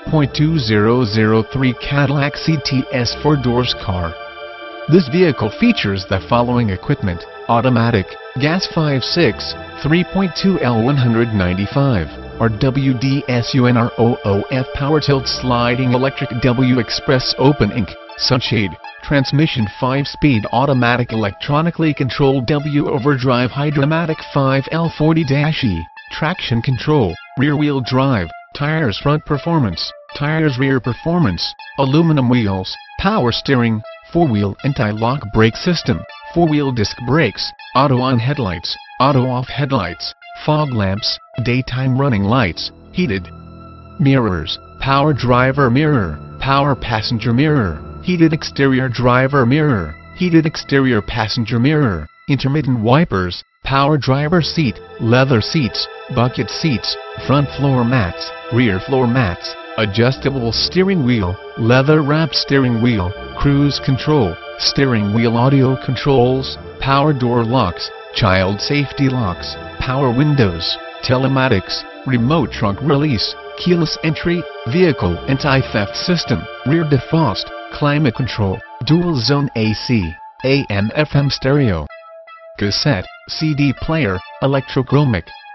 2003 Cadillac CTS 4-doors car. This vehicle features the following equipment: automatic, gas 5.6, 3.2 L195, RWD-SUNROOF power tilt sliding electric W express open ink, sunshade, transmission 5-speed automatic electronically controlled W overdrive Hydra-Matic 5L40-E, traction control, rear-wheel drive, tires front performance, tires rear performance, aluminum wheels, power steering, 4-wheel anti-lock brake system, 4-wheel disc brakes, auto-on headlights, auto-off headlights, fog lamps, daytime running lights, heated mirrors, power driver mirror, power passenger mirror, heated exterior driver mirror, heated exterior passenger mirror, intermittent wipers, power driver seat, leather seats, bucket seats, front floor mats, rear floor mats, adjustable steering wheel, leather wrapped steering wheel, cruise control, steering wheel audio controls, power door locks, child safety locks, power windows, telematics, remote trunk release, keyless entry, vehicle anti-theft system, rear defrost, climate control, dual zone AC, AM/FM stereo, cassette, CD player, electrochromic,